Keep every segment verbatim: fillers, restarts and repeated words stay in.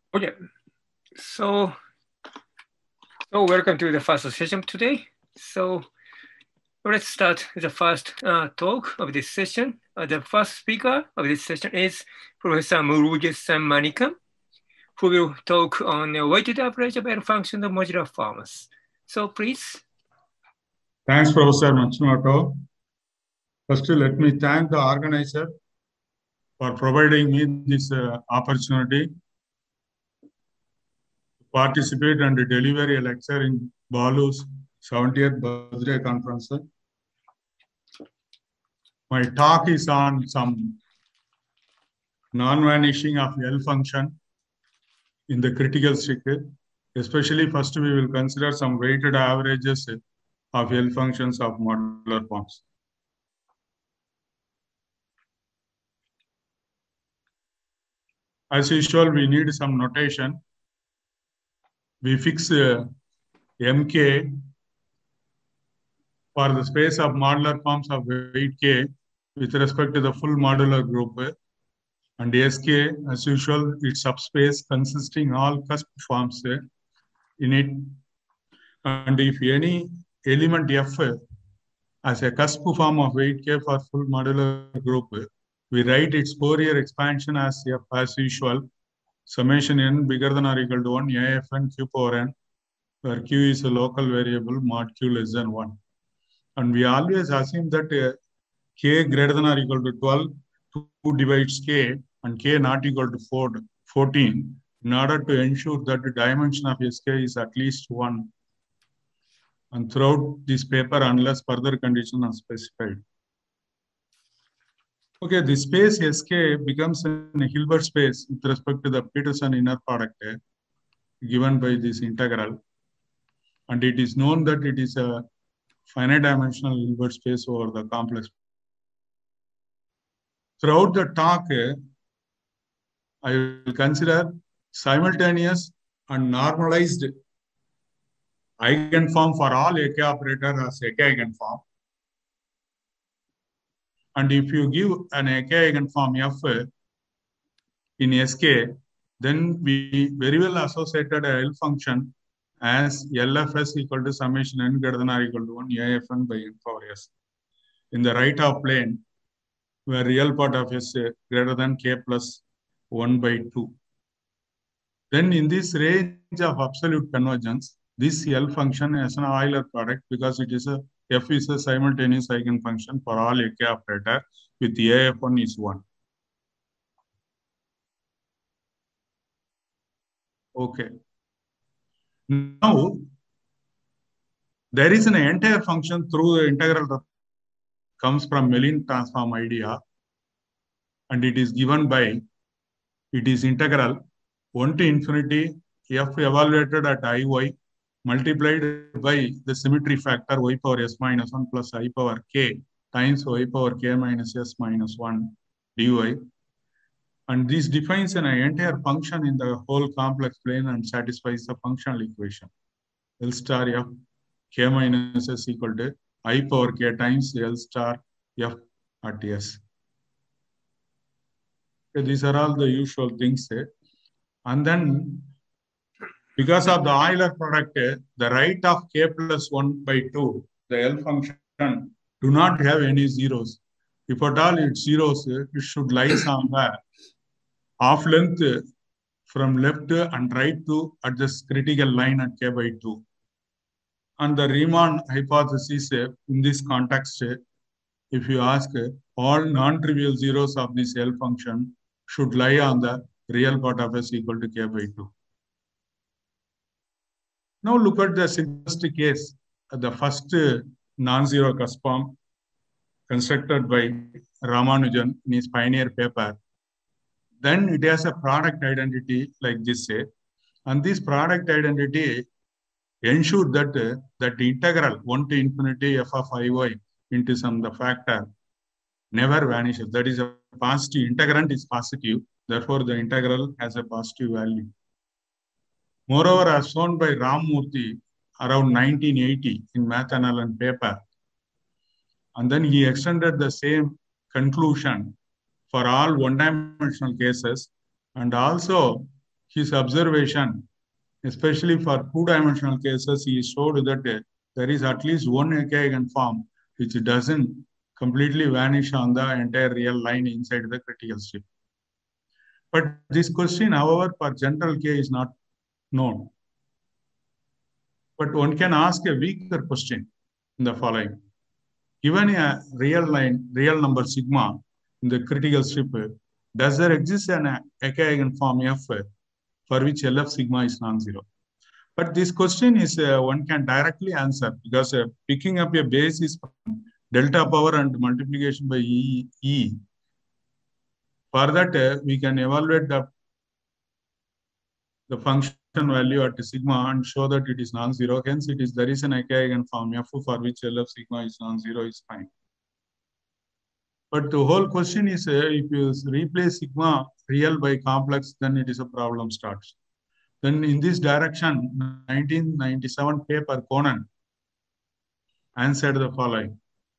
Okay, so so welcome to the first session today. So let's start the first uh, talk of this session. Uh, the first speaker of this session is Professor Murugesan Manikam, who will talk on the weighted average of L function of modular forms. So please. Thanks, Professor Matsumoto. First, let me thank the organizer for providing me this uh, opportunity to participate and deliver a lecture in Balu's seventieth birthday conference. My talk is on some non-vanishing of L function in the critical stick. Especially, first we will consider some weighted averages of L functions of modular forms. As usual, we need some notation. We fix uh, M K for the space of modular forms of weight K with respect to the full modular group. And S K, as usual, its subspace consisting all cusp forms in it. And if any element F as a cusp form of weight K for full modular group, we write its Fourier expansion as F as usual, summation n bigger than or equal to one, A F n Q power n, where Q is a local variable, mod Q less than one. And we always assume that uh, K greater than or equal to twelve, two divides K, and K not equal to four, fourteen, in order to ensure that the dimension of S K is at least one. And throughout this paper, unless further conditions are specified. Okay, the space S K becomes a Hilbert space with respect to the Peterson inner product uh, given by this integral. And it is known that it is a finite dimensional Hilbert space over the complex. Throughout the talk, I will consider simultaneous and normalized eigenform for all A K operator as A K eigenform. And if you give an A K eigenform F in S K, then we very well associated a L function as L F S equal to summation n greater than or equal to one A F n by n power s. In the right half plane, where real part of S greater than K plus one by two. Then in this range of absolute convergence, this L function is an Euler product because it is a F is a simultaneous eigenfunction for all A K operator with A F one is one. Okay. Now, there is an entire function through the integral comes from Mellin transform idea, and it is given by, it is integral one to infinity F evaluated at Iy multiplied by the symmetry factor y power s minus one plus I power k times y power k minus s minus one dy. And this defines an entire function in the whole complex plane and satisfies the functional equation. L star f k minus s equal to I power k times L star f at s. Okay, these are all the usual things. And then because of the Euler product, the right of k plus one by two, the L function, do not have any zeros. If at all it's zeros, it should lie somewhere half length from left and right to at this critical line at k by two. And the Riemann hypothesis in this context, if you ask, all non-trivial zeros of this L function should lie on the real part of S equal to k by two. Now look at the simplest case, the first non-zero cusp form constructed by Ramanujan in his pioneer paper. Then it has a product identity like this, and this product identity ensures that uh, that integral one to infinity f of Iy into some the factor never vanishes. That is a positive, integrand is positive, therefore the integral has a positive value. Moreover, as shown by Ramamurthy around nineteen eighty in Math Analysis paper, and then he extended the same conclusion for all one-dimensional cases, and also his observation, especially for two-dimensional cases, he showed that uh, there is at least one eigenform which doesn't completely vanish on the entire real line inside the critical strip. But this question, however, for general K is not known. But one can ask a weaker question in the following. Given a real line, real number sigma in the critical strip, does there exist an eigenform F for which L F sigma is non-zero? But this question is uh, one can directly answer because uh, picking up a basis from delta power and multiplication by E. e for that, uh, we can evaluate the, the function value at sigma and show that it is non-zero. Hence, it is there is an eigenform F for which L F sigma is non-zero is fine. But the whole question is uh, if you replace sigma real by complex, then it is a problem starts. Then in this direction, nineteen ninety-seven paper Conan answered the following.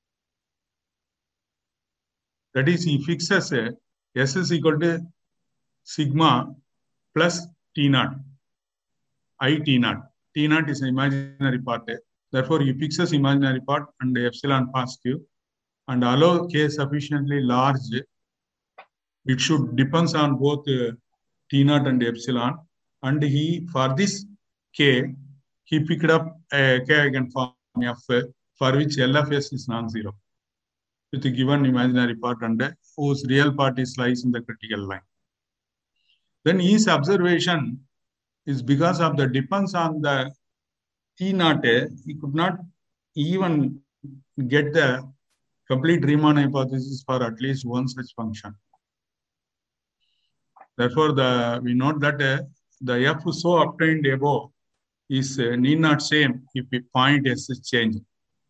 That is, he fixes a S is equal to sigma plus T naught, I T naught. T naught is an imaginary part. Therefore, he fixes imaginary part and epsilon positive and allow K sufficiently large. It should depends on both uh, T naught and epsilon. And he, for this K, he picked up a K eigenform F for which L F S is non-zero with a given imaginary part and whose real part is lies in the critical line. Then his observation is because of the depends on the T naught, he could not even get the complete Riemann hypothesis for at least one such function. Therefore, the we note that uh, the F so obtained above is uh, need not same if the point S is changed.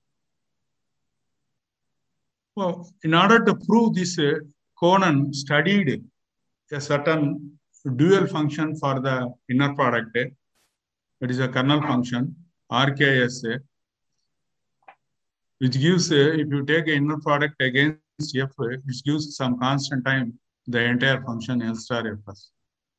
Well, in order to prove this, uh, Conan studied a certain dual function for the inner product. Uh, that is a kernel function, R K S, uh, which gives, uh, if you take an inner product against F, uh, which gives some constant time, the entire function L star F plus.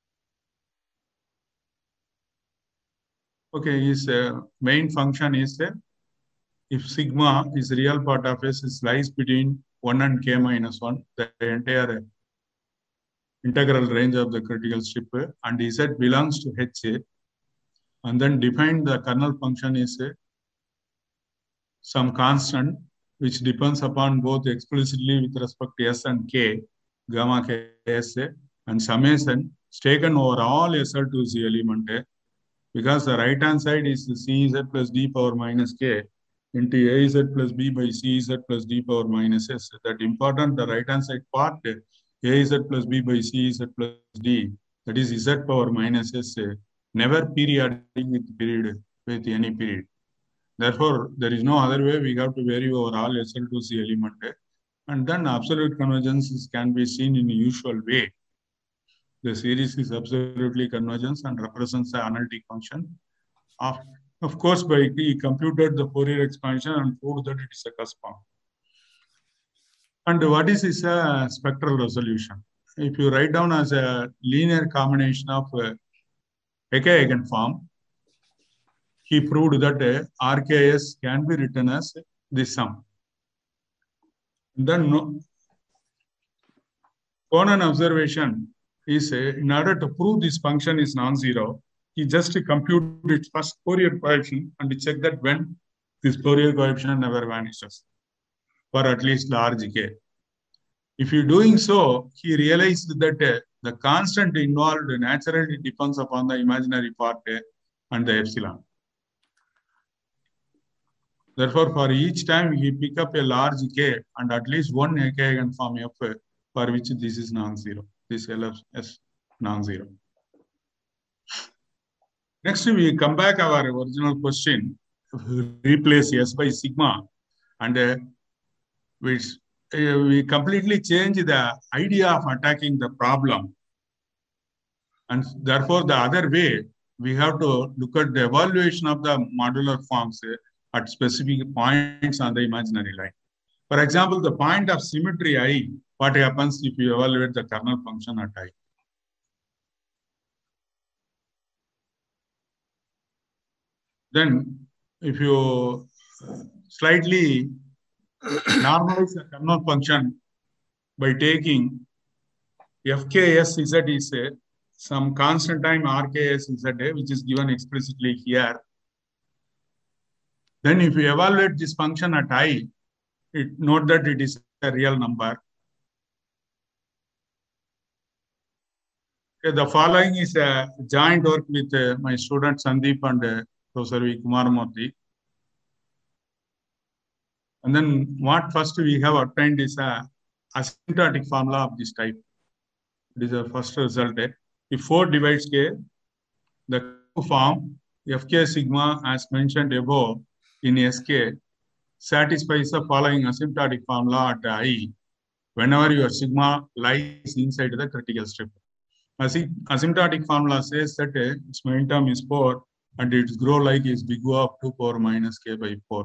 Okay, his uh, main function is uh, if sigma is real part of S, it lies between one and K minus one, the entire uh, integral range of the critical strip, uh, and Z belongs to H, and then define the kernel function is uh, some constant which depends upon both explicitly with respect to S and K, gamma K S, uh, and summation is taken over all S L two Z element. Uh, Because the right hand side is C Z plus D power minus K into A Z plus B by C Z plus D power minus S. That important, the right hand side part, A Z plus B by C Z plus D, that is Z power minus S, never periodic with period, with any period. Therefore, there is no other way, we have to vary over all S L two C element. And then absolute convergence can be seen in the usual way. The series is absolutely convergent and represents the analytic function. Of, of course, by he computed the Fourier expansion and proved that it is a cusp form. And what is this uh, spectral resolution? If you write down as a linear combination of uh, K eigenform, he proved that uh, R K S can be written as this sum. Then no, Conan observation is uh, in order to prove this function is non-zero, he just compute its first Fourier coefficient and check that when this Fourier coefficient never vanishes for at least large K. If you're doing so, he realized that uh, the constant involved naturally depends upon the imaginary part uh, and the epsilon. Therefore, for each time he pick up a large K and at least one K eigenform F uh, for which this is non-zero. This L F S non-zero. Next, we come back our original question, replace S by sigma, and uh, we, uh, we completely change the idea of attacking the problem. And therefore, the other way, we have to look at the evaluation of the modular forms uh, at specific points on the imaginary line. For example, the point of symmetry I, what happens if you evaluate the kernel function at I? Then if you slightly normalize the Carnot function by taking F K S Z is a, some constant time R K S Z A, which is given explicitly here. Then if you evaluate this function at I, it, note that it is a real number. Okay, the following is a joint work with uh, my student Sandeep and uh, Professor V. Kumaramurthy. And then what first we have obtained is a asymptotic formula of this type. It is the first result. If four divides K, the form F K sigma as mentioned above in S K satisfies the following asymptotic formula at I whenever your sigma lies inside the critical strip. Asymptotic formula says that uh, its main term is four and its grow like is big O of two power minus K by four.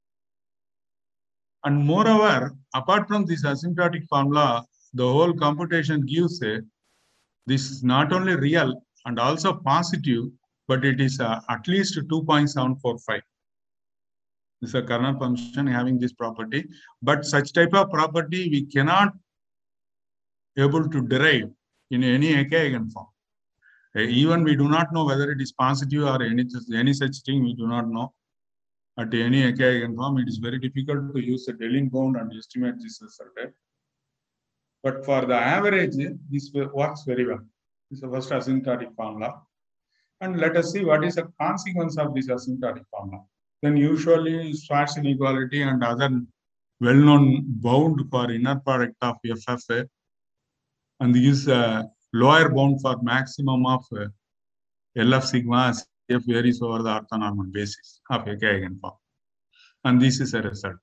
And moreover, apart from this asymptotic formula, the whole computation gives a, this is not only real and also positive, but it is uh, at least two point seven four five. This is a kernel function having this property, but such type of property we cannot able to derive in any Eke eigenform. Uh, even we do not know whether it is positive or any, any such thing, we do not know. At any Eke eigenform, it is very difficult to use a Deligne bound and estimate this result. But for the average, this works very well. This is the first asymptotic formula. And let us see what is the consequence of this asymptotic formula. Then usually Schwarz inequality and other well-known bound for inner product of F F A, and this is a lower bound for maximum of uh, L F sigma as F varies over the orthonormal basis of a K eigenform. And this is a result.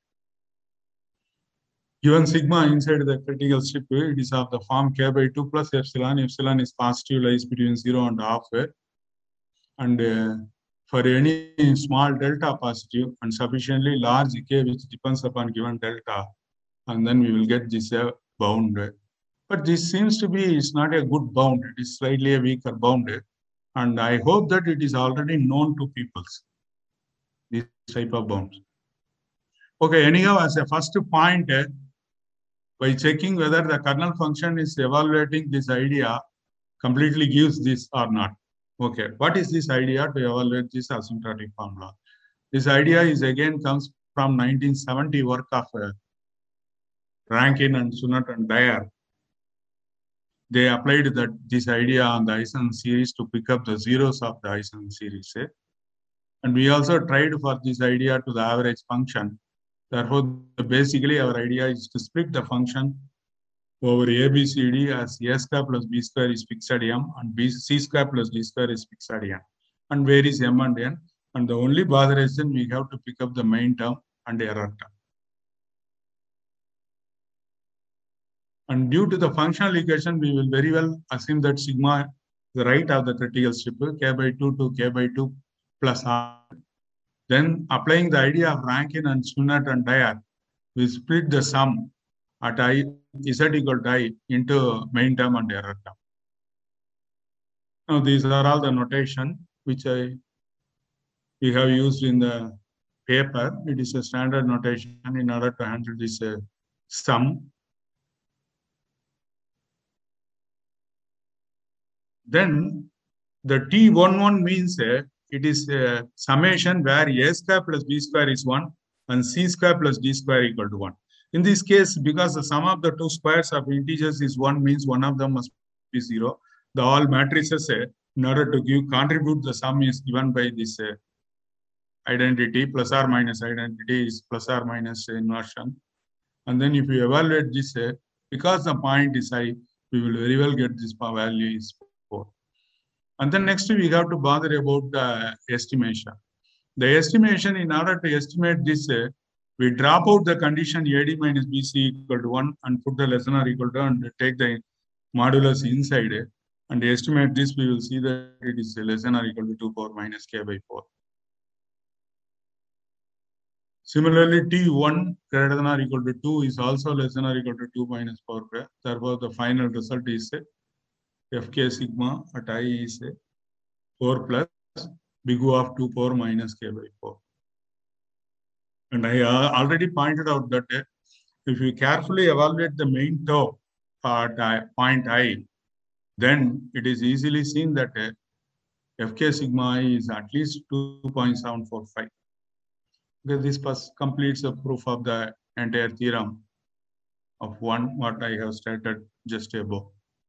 Given sigma inside the critical strip, it is of the form K by two plus epsilon. Epsilon is positive, lies between zero and half. And uh, for any small delta positive and sufficiently large K which depends upon given delta, and then we will get this uh, bound. But this seems to be, it's not a good bound. It is slightly a weaker bound. And I hope that it is already known to people, this type of bounds. Okay, anyhow, as a first point, by checking whether the kernel function is evaluating this idea, completely gives this or not. Okay, what is this idea to evaluate this asymptotic formula? This idea is again comes from nineteen seventy work of uh, Rankin and Sunat and Dyer. They applied that this idea on the Eisen series to pick up the zeros of the Eisen series. Eh? And we also tried for this idea to the average function. Therefore, basically our idea is to split the function over A B C D as A square plus B square is fixed at M and B, C square plus D square is fixed at N. And where is M and N? And the only botheration we have to pick up the main term and error term. And due to the functional equation, we will very well assume that sigma is the right of the critical strip, K by two to K by two plus R. Then applying the idea of Rankin and Sunat and Dyer, we split the sum at I, Z equal to I into main term and error term. Now these are all the notation which I we have used in the paper. It is a standard notation in order to handle this uh, sum. Then the T eleven means uh, it is a summation where A square plus B square is one and C square plus D square equal to one. In this case, because the sum of the two squares of integers is one, means one of them must be zero. The all matrices, uh, in order to give contribute the sum is given by this uh, identity, plus or minus identity is plus or minus inversion. And then if you evaluate this, uh, because the point is I, we will very well get this value is four. And then next we have to bother about the estimation. The estimation, in order to estimate this, uh, we drop out the condition A D minus B C equal to one and put the less than or equal to and take the modulus inside it. And estimate this, we will see that it is less than or equal to two power minus K by four. Similarly, T one greater than or equal to two is also less than or equal to two minus four. Therefore, the final result is F K sigma at I is four plus big O of two power minus k by four. And I uh, already pointed out that uh, if you carefully evaluate the main tau at uh, point I, then it is easily seen that uh, Fk sigma I is at least two point seven four five. Okay, this completes the proof of the entire theorem of one what I have stated just above.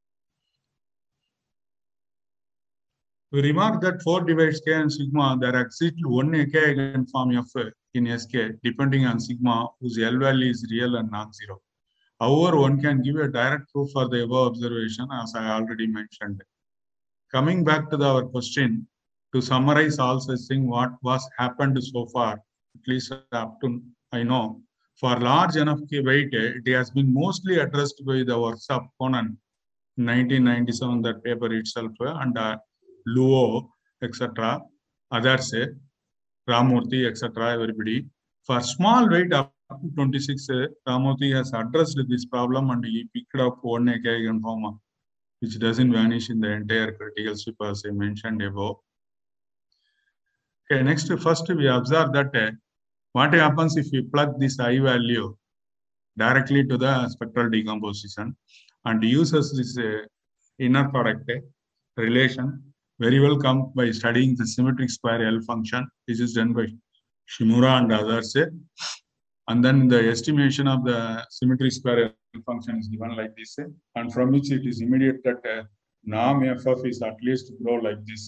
We remark that four divides k and sigma, there exists one A K eigenform F in S K depending on sigma whose L value is real and non-zero. However, one can give a direct proof for the above observation as I already mentioned. Coming back to the, our question, to summarize all such things, what was happened so far, at least up to I know, for large enough k weight, it has been mostly addressed by the works of Conan in nineteen ninety-seven, that paper itself, and uh, Luo, et cetera, others, Ramurthy, et cetera, everybody. For small weight up to twenty-six, Ramurthy has addressed this problem and he picked up one A K eigenform, which doesn't vanish in the entire critical strip as I mentioned above. Okay, next, first we observe that uh, what happens if we plug this I value directly to the spectral decomposition and uses this uh, inner product uh, relation. Very well come by studying the symmetric square L function. This is done by Shimura and others. And then the estimation of the symmetric square L function is given like this. And from which it is immediate that uh, norm F F is at least grow like this.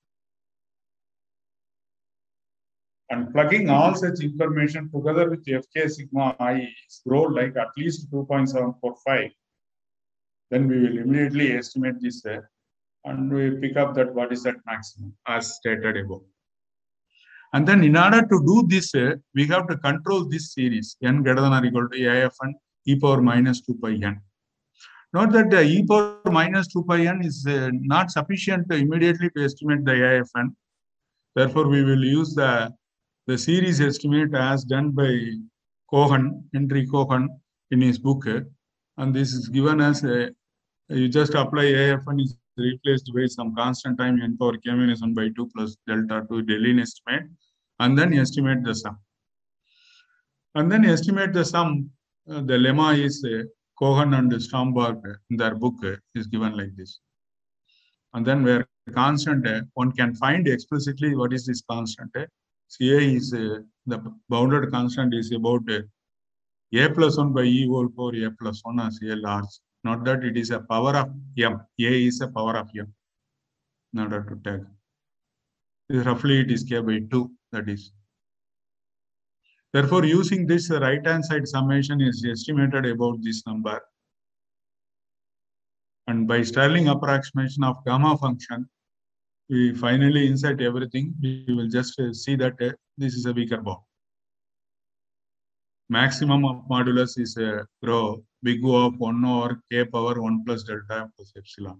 And plugging all such information together with Fk sigma I is grow like at least two point seven four five. Then we will immediately estimate this. Uh, And we pick up that what is that maximum as stated above. And then in order to do this, uh, we have to control this series n greater than or equal to A F n e power minus two pi n. Note that the e power minus two pi n is uh, not sufficient to immediately to estimate the A F n. Therefore, we will use the, the series estimate as done by Cohen, Henry Cohen in his book. And this is given as a, you just apply A F n is replaced by some constant time n power k minus one by two plus delta to Deligne estimate, and then estimate the sum. And then estimate the sum. Uh, the lemma is uh, Cohen and Stromberg in their book uh, is given like this. And then where constant, uh, one can find explicitly what is this constant. Uh, C A is uh, the bounded constant is about uh, A plus one by E whole power A plus one as A large. Not that it is a power of m. A is a power of m. In order to tag. Roughly it is k by two, that is. Therefore, using this right hand side summation is estimated about this number. And by Stirling approximation of gamma function, we finally insert everything. We will just see that uh, this is a weaker bound. Maximum of modulus is a uh, rho big O of one over k power one plus delta plus epsilon.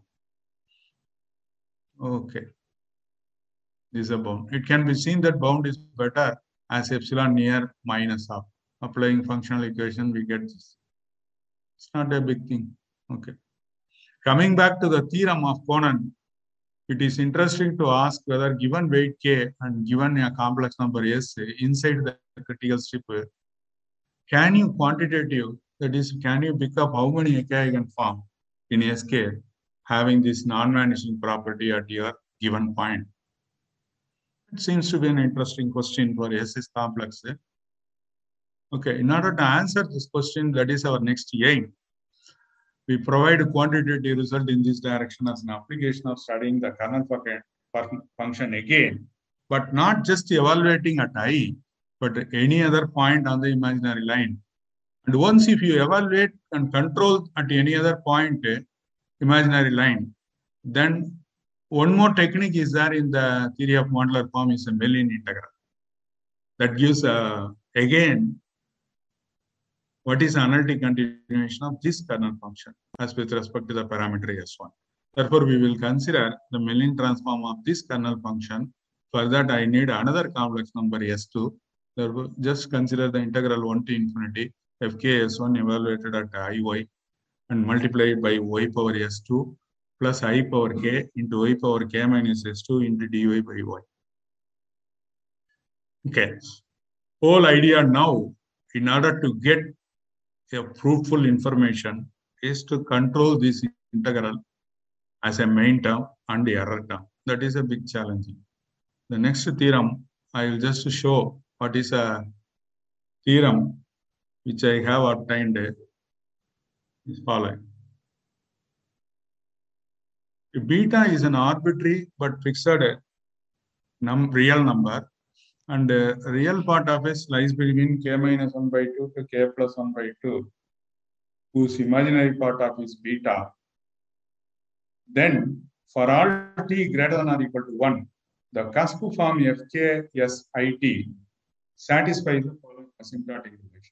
Okay. This is a bound. It can be seen that bound is better as epsilon near minus half. Applying functional equation, we get this. It's not a big thing. Okay. Coming back to the theorem of Conan, it is interesting to ask whether given weight k and given a complex number s inside the critical strip, can you quantitative, that is, can you pick up how many A K eigenform in S K having this non-vanishing property at your given point? It seems to be an interesting question for S is complex. Eh? Okay, in order to answer this question, that is our next aim. We provide a quantitative result in this direction as an application of studying the kernel function again, but not just evaluating at I, but any other point on the imaginary line. And once if you evaluate and control at any other point, eh, imaginary line, then one more technique is there in the theory of modular form is a Mellin integral. That gives, uh, again, what is the analytic continuation of this kernel function as with respect to the parameter S one. Therefore, we will consider the Mellin transform of this kernel function. For that, I need another complex number S two. Therefore, just consider the integral one to infinity f k s one evaluated at iy and multiplied by y power s two plus I power k into y power k minus s two into dy by y. Okay. Whole idea now, in order to get a fruitful information, is to control this integral as a main term and the error term. That is a big challenge. The next theorem, I will just show what is a theorem which I have obtained is following. If beta is an arbitrary but fixed num real number, and the real part of it lies between k minus one by two to k plus one by two, whose imaginary part of is beta, then for all t greater than or equal to one, the cusp form F K S I T satisfies the following asymptotic relation.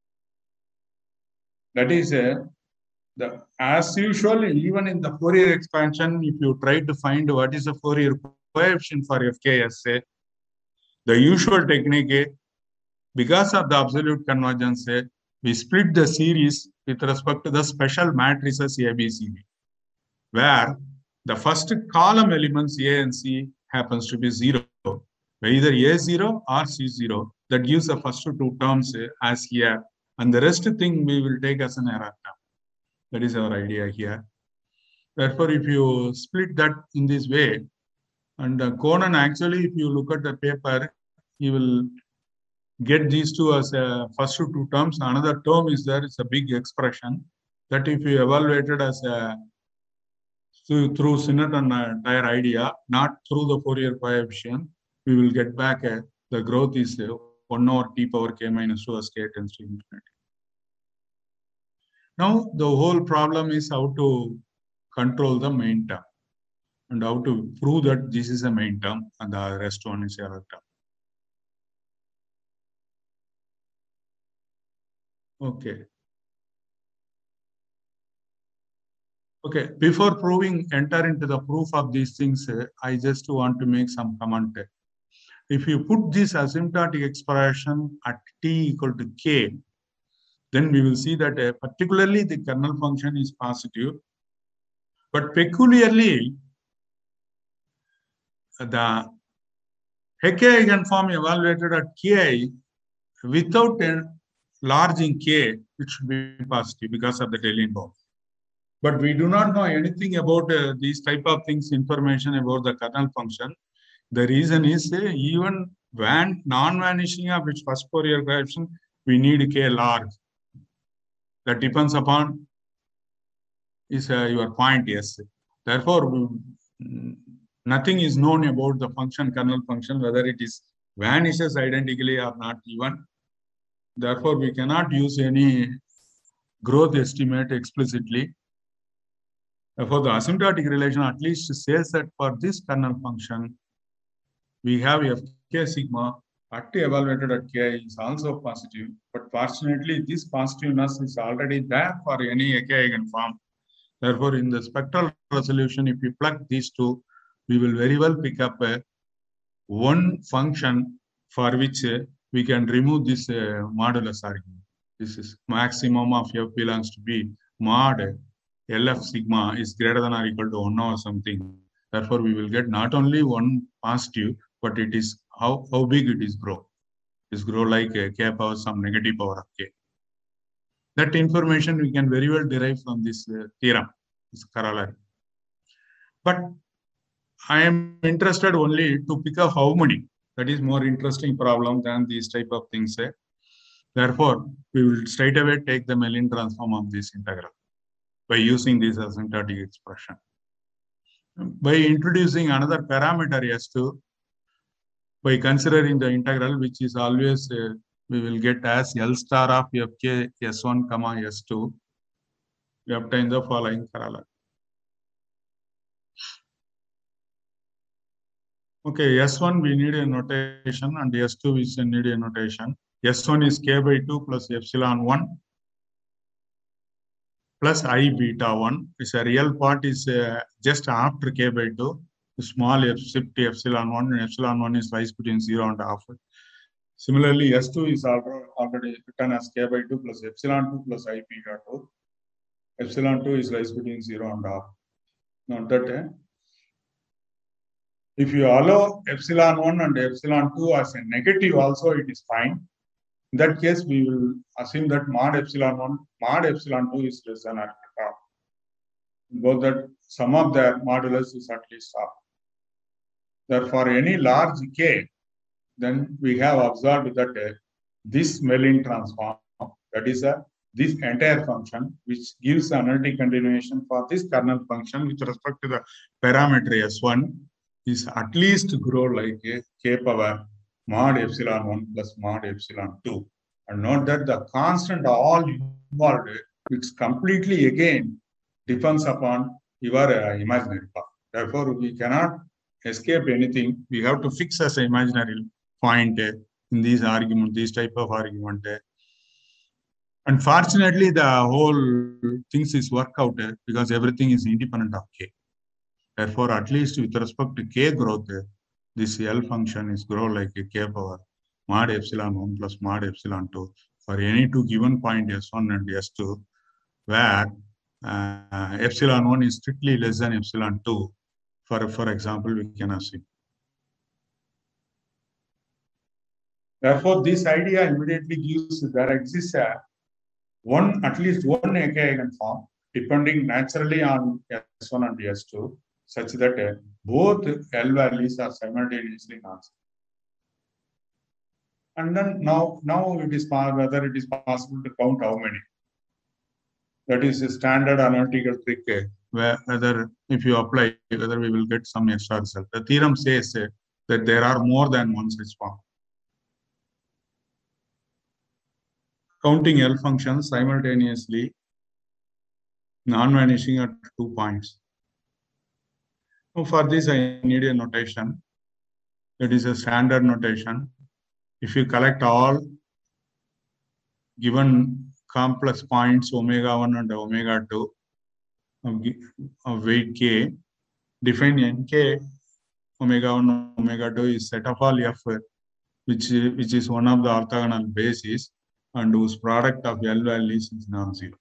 That is, uh, the as usual, even in the Fourier expansion, if you try to find what is the Fourier coefficient for F K S A, the usual technique, because of the absolute convergence, we split the series with respect to the special matrices A, B, C, D, where the first column elements A and C happens to be zero, either A zero or C zero. That gives the first two terms as here, and the rest thing we will take as an error term. That is our idea here. Therefore, if you split that in this way, and uh, Conan actually, if you look at the paper, he will get these two as a first two terms. Another term is there, it's a big expression that if you evaluated as a through, through Sinneton entire idea, not through the Fourier coefficient, we will get back a, the growth is uh, one over t power k minus two as k tends to infinity. Now, the whole problem is how to control the main term and how to prove that this is a main term and the rest one is error term. Okay. Okay, before proving, enter into the proof of these things, uh, I just want to make some comment. If you put this asymptotic expression at t equal to k, then we will see that uh, particularly the kernel function is positive, but peculiarly uh, the Hecke eigenform evaluated at ki without a large in k, it should be positive because of the Deligne bound. But we do not know anything about uh, these type of things, information about the kernel function. The reason is uh, even when non-vanishing of its first Fourier coefficient, we need k large. That depends upon is uh, your point, yes. Therefore, nothing is known about the function, kernel function, whether it is vanishes identically or not even. Therefore, we cannot use any growth estimate explicitly. Therefore, the asymptotic relation at least says that for this kernel function, we have f k sigma at t evaluated at k is also positive, but fortunately, this positiveness is already there for any Hecke eigenform. Therefore, in the spectral resolution, if we plug these two, we will very well pick up a one function for which uh, we can remove this uh, modulus argument. This is maximum of f belongs to b mod lf sigma is greater than or equal to one or something. Therefore, we will get not only one positive, but it is how, how big it is grow. It is grow like a k power some negative power of k. That information we can very well derive from this uh, theorem, this corollary. But I am interested only to pick up how many. That is more interesting problem than these type of things. Eh? Therefore, we will straight away take the Mellin transform of this integral by using this asymptotic expression. By introducing another parameter S two, by considering the integral, which is always uh, we will get as L star of Fk S one comma S two, we obtain the following corollary. Okay, S one we need a notation and S two we need a notation. S one is k by two plus epsilon one plus I beta one. It's a real part is uh, just after k by two. Small f shift epsilon one and epsilon one is lies between zero and half. Similarly, S two is already written as k by two plus epsilon two plus I beta two. Epsilon two is lies between zero and half. Not that. Eh? If you allow epsilon one and epsilon two as a negative also, it is fine. In that case, we will assume that mod epsilon one, mod epsilon two is less than or equal to half. Both that sum of their modulus is at least half. Therefore, any large k, then we have observed that uh, this Mellin transform, that is a this entire function, which gives analytic continuation for this kernel function with respect to the parameter S one, is at least grow like a k power mod epsilon one plus mod epsilon two. And note that the constant all involved, it's completely again depends upon your uh, imaginary part. Therefore, we cannot escape anything. We have to fix as an imaginary point uh, in these argument, this type of argument. Uh, Unfortunately, the whole things is work out uh, because everything is independent of k. Therefore, at least with respect to k growth, uh, this L function is grow like a k power mod epsilon one plus mod epsilon two for any two given point S one and S two, where uh, epsilon one is strictly less than epsilon two. For, for example, we can assume. Therefore, this idea immediately gives there exists a one, at least one A K eigenform depending naturally on S one and S two, such that uh, both L values are simultaneously non-zero. And then now, now it is whether it is possible to count how many. That is a standard analytical trick, uh, where whether if you apply, whether we will get some extra result. The theorem says uh, that there are more than one such form. Counting L functions simultaneously, non-vanishing at two points. So for this, I need a notation. That is a standard notation. If you collect all given complex points omega one and omega two of, of weight k, define nk omega one omega two is set of all f, which, which is one of the orthogonal bases and whose product of L values is non-zero.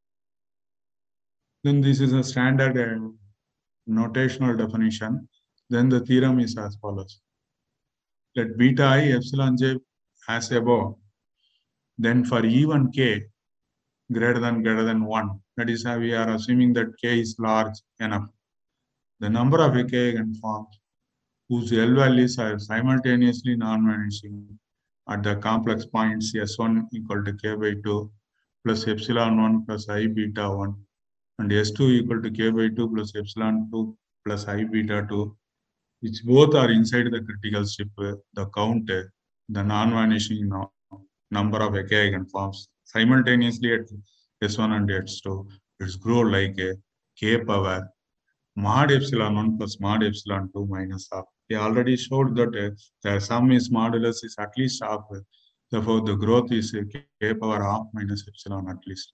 Then this is a standard uh, notational definition. Then the theorem is as follows. Let beta I epsilon j as above. Then for even k greater than greater than one, that is how we are assuming that k is large enough. The number of k eigenforms whose L values are simultaneously non-vanishing at the complex points S one equal to k by two plus epsilon one plus I beta one and S two equal to k by two plus epsilon two plus I beta two, which both are inside the critical strip, the count, the non-vanishing number of k eigenforms simultaneously at S one and S two, it's grow like a k power mod epsilon one plus mod epsilon two minus half. We already showed that uh, the sum is modulus is at least half. Therefore, the growth is uh, k power half minus epsilon at least.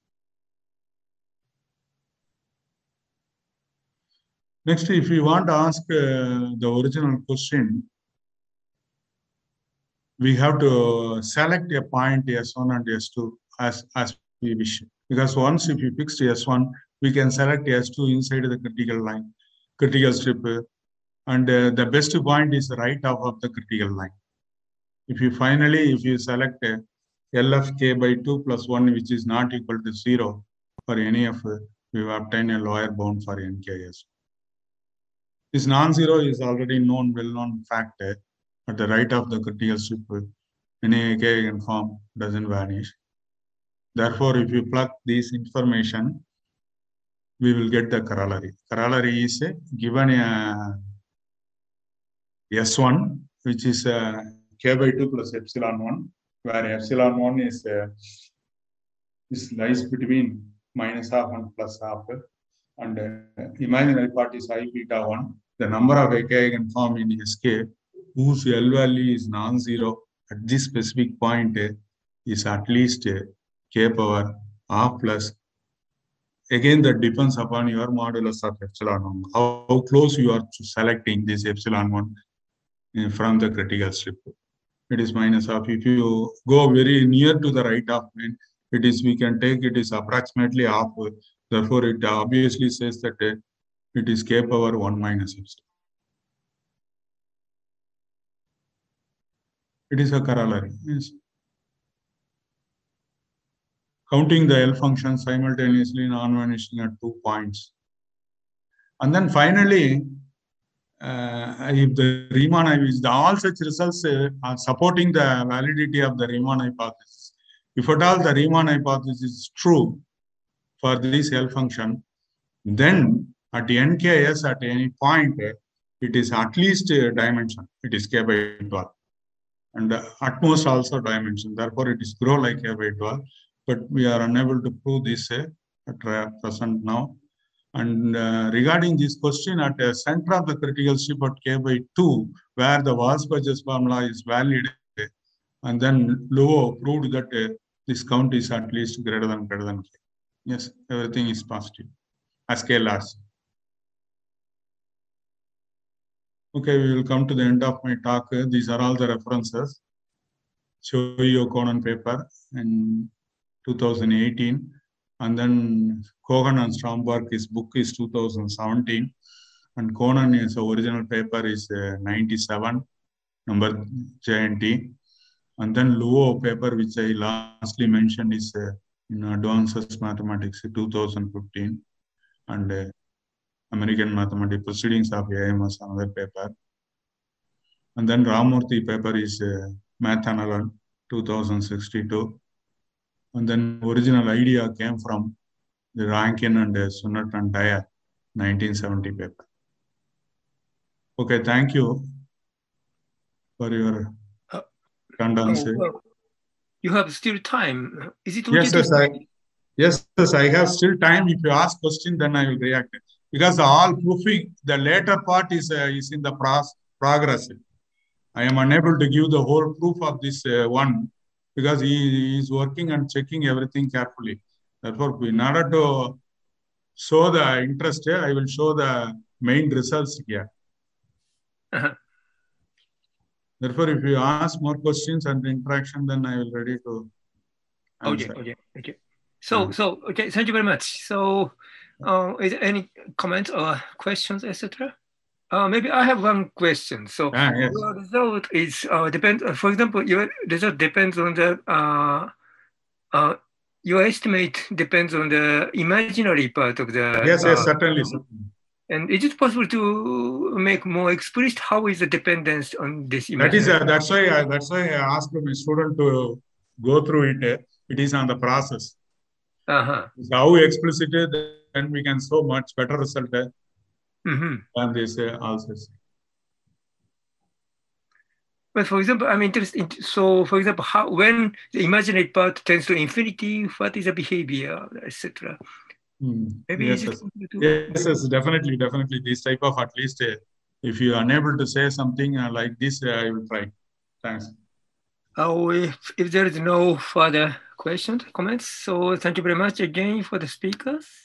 Next, if we want to ask uh, the original question, we have to select a point S one and S two as, as we wish. Because once if you fix S one, we can select S two inside the critical line, critical strip. And uh, the best point is right half of the critical line. If you finally, if you select uh, L of k by two plus one, which is not equal to zero for any of, uh, we will obtain a lower bound for N K S. This non-zero is already known, well-known fact. Uh, at the right of the critical strip, uh, any k eigenform doesn't vanish. Therefore, if you plug this information, we will get the corollary. Corollary is uh, given a S one, which is uh, k by two plus epsilon one, where epsilon one is, uh, is lies between minus half and plus half, and uh, imaginary part is I beta one. The number of k eigenform in S K whose L value is non-zero at this specific point uh, is at least uh, k power half plus. Again, that depends upon your modulus of epsilon one. How, how close you are to selecting this epsilon one from the critical strip. It is minus half. If you go very near to the right half plane, it is, we can take it is approximately half. Therefore, it obviously says that it is k power one minus epsilon. It is a corollary. Yes. Counting the L functions simultaneously non-vanishing at two points. And then finally, uh, if the Riemann hypothesis, all such results uh, are supporting the validity of the Riemann hypothesis. If at all the Riemann hypothesis is true for this L function, then at N K S at any point, uh, it is at least a dimension. It is K by twelve. And uh, at most also dimension. Therefore, it is grow like K by twelve. But we are unable to prove this uh, at present now. And uh, regarding this question, at the center of the critical strip at K by two, where the Walsh-Burgess formula is valid, and then Luo proved that uh, this count is at least greater than greater than K. Yes, everything is positive as scalars. Okay, we will come to the end of my talk. These are all the references. Choi O'Connor paper in two thousand eighteen. And then Cohen and Stromberg, his book is two thousand seventeen. And Conan, his original paper is uh, ninety-seven, number J and T. And then Luo paper, which I lastly mentioned, is uh, in Advanced Mathematics two thousand fifteen. And uh, American Mathematics Proceedings of A M S, another paper. And then Ramurthy paper is uh, Math Analysis two thousand sixty-two. And then original idea came from the Rankin and uh, Sunat and Dyer nineteen seventy paper. Okay, thank you for your uh, condolences. Oh, well, you have still time. Is it okay? Yes, yes, I, yes, yes, I have still time. If you ask question, then I will react. Because all proofing, the later part is uh, is in the pros progress. I am unable to give the whole proof of this uh, one because he, he is working and checking everything carefully. Therefore, in order to show the interest, I will show the main results here. Uh-huh. Therefore, if you ask more questions and interaction, then I will ready to answer. Okay, okay, okay. So, mm. so okay, thank you very much. So, uh, is there any comments or questions, et cetera? Uh, maybe I have one question. So, ah, yes. Your result is uh, depend. Uh, for example, your result depends on the uh, uh, your estimate depends on the imaginary part of the. Yes, uh, yes, certainly, certainly. And is it possible to make more explicit how is the dependence on this imaginary? That is uh, that's why I, that's why I asked my student to go through it. It is on the process. Uh-huh. How explicit, then we can show much better result. Mm-hmm. Than this uh, also. But for example, I'm interested in, so for example, how when the imaginary part tends to infinity, what is the behavior, et cetera. Hmm. Maybe yes, yes. yes, yes, definitely, definitely. This type of at least, uh, if you are unable to say something uh, like this, uh, I will try. Thanks. Oh, if, if there is no further questions, comments, so thank you very much again for the speakers.